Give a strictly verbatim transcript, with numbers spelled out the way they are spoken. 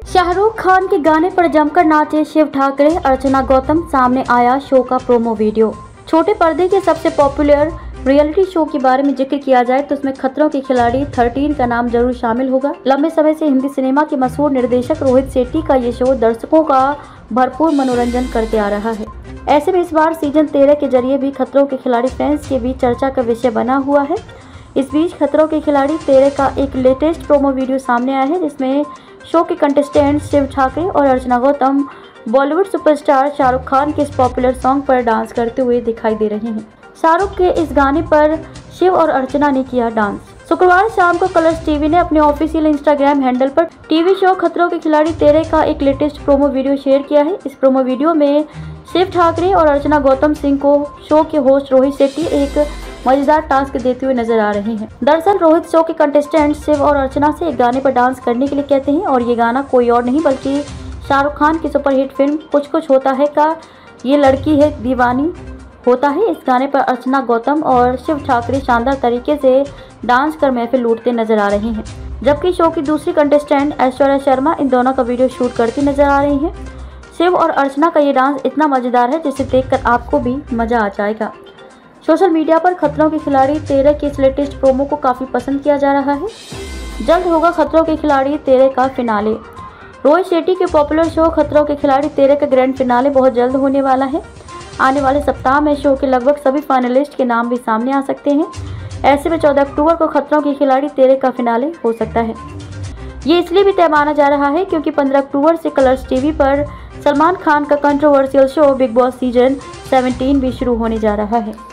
शाहरुख खान के गाने पर जमकर नाचे शिव ठाकरे, अर्चना गौतम। सामने आया शो का प्रोमो वीडियो। छोटे पर्दे के सबसे पॉपुलर रियलिटी शो के बारे में जिक्र किया जाए तो उसमें खतरों के खिलाड़ी थर्टीन का नाम जरूर शामिल होगा। लंबे समय से हिंदी सिनेमा के मशहूर निर्देशक रोहित शेट्टी का ये शो दर्शकों का भरपूर मनोरंजन करते आ रहा है। ऐसे में इस बार सीजन तेरह के जरिए भी खतरों के खिलाड़ी फैंस के बीच चर्चा का विषय बना हुआ है। इस बीच खतरों के खिलाड़ी तेरह का एक लेटेस्ट प्रोमो वीडियो सामने आया है, जिसमें शो के कंटेस्टेंट शिव ठाकरे और अर्चना गौतम बॉलीवुड सुपरस्टार शाहरुख खान के इस पॉपुलर सॉन्ग पर डांस करते हुए दिखाई दे रहे हैं। शाहरुख के इस गाने पर शिव और अर्चना ने किया डांस। शुक्रवार शाम को कलर्स टीवी ने अपने ऑफिशियल इंस्टाग्राम हैंडल पर टीवी शो खतरों के खिलाड़ी तेरह का एक लेटेस्ट प्रोमो वीडियो शेयर किया है। इस प्रोमो वीडियो में शिव ठाकरे और अर्चना गौतम सिंह को शो के होस्ट रोहित शेट्टी एक मजेदार टास्क देते हुए नजर आ रहे हैं। दरअसल रोहित शो के कंटेस्टेंट शिव और अर्चना से एक गाने पर डांस करने के लिए कहते हैं और ये गाना कोई और नहीं बल्कि शाहरुख खान की सुपरहिट फिल्म कुछ कुछ होता है का ये लड़की है दीवानी होता है। इस गाने पर अर्चना गौतम और शिव ठाकरे शानदार तरीके से डांस कर महफिल लूटते नजर आ रहे हैं, जबकि शो की दूसरी कंटेस्टेंट ऐश्वर्या शर्मा इन दोनों का वीडियो शूट करती नजर आ रही है। शिव और अर्चना का ये डांस इतना मजेदार है जिसे देखकर आपको भी मजा आ जाएगा। सोशल मीडिया पर खतरों के खिलाड़ी तेरह के इस लेटेस्ट प्रोमो को काफी पसंद किया जा रहा है। जल्द होगा खतरों के खिलाड़ी तेरह का फिनाले। रोहित शेट्टी के पॉपुलर शो खतरों के खिलाड़ी तेरह का ग्रैंड फिनाले बहुत जल्द होने वाला है। आने वाले सप्ताह में शो के लगभग सभी फाइनलिस्ट के नाम भी सामने आ सकते हैं। ऐसे में चौदह अक्टूबर को खतरों के खिलाड़ी तेरह का फिनाले हो सकता है। ये इसलिए भी तय माना जा रहा है क्योंकि पंद्रह अक्टूबर से कलर्स टीवी पर सलमान खान का controversial show Bigg Boss season सत्रह भी शुरू होने जा रहा है।